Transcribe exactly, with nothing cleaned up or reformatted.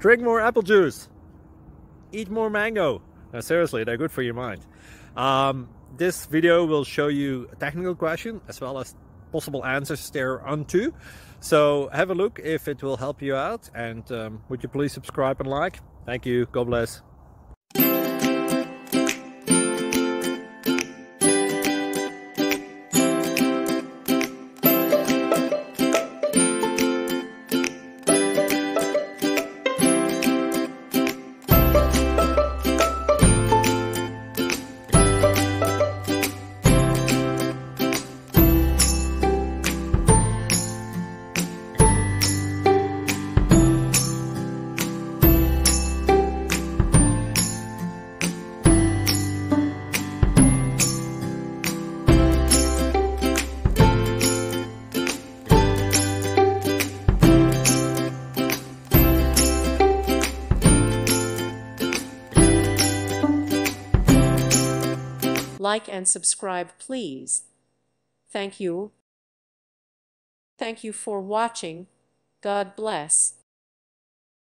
Drink more apple juice. Eat more mango. No, seriously, they're good for your mind. Um, this video will show you a technical question as well as possible answers thereunto. So have a look if it will help you out, and um, would you please subscribe and like? Thank you. God bless. Like and subscribe, please. Thank you. Thank you for watching. God bless.